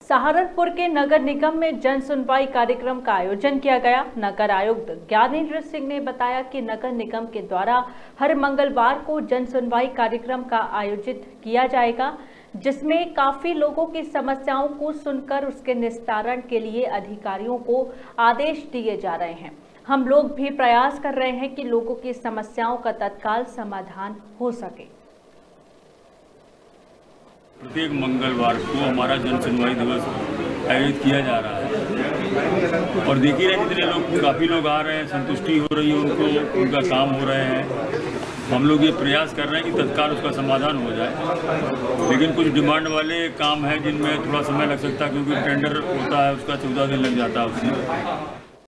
सहारनपुर के नगर निगम में जन सुनवाई कार्यक्रम का आयोजन किया गया। नगर आयुक्त ज्ञानेंद्र सिंह ने बताया कि नगर निगम के द्वारा हर मंगलवार को जन सुनवाई कार्यक्रम का आयोजित किया जाएगा, जिसमें काफी लोगों की समस्याओं को सुनकर उसके निस्तारण के लिए अधिकारियों को आदेश दिए जा रहे हैं। हम लोग भी प्रयास कर रहे हैं कि लोगों की समस्याओं का तत्काल समाधान हो सके। प्रत्येक मंगलवार को हमारा जन सुनवाई दिवस आयोजित किया जा रहा है और देखिए ना कितने लोग, काफ़ी लोग आ रहे हैं, संतुष्टि हो रही है उनको, उनका काम हो रहे हैं। हम लोग ये प्रयास कर रहे हैं कि तत्काल उसका समाधान हो जाए, लेकिन कुछ डिमांड वाले काम हैं जिनमें थोड़ा समय लग सकता है, क्योंकि टेंडर होता है उसका 14 दिन लग जाता है उसमें।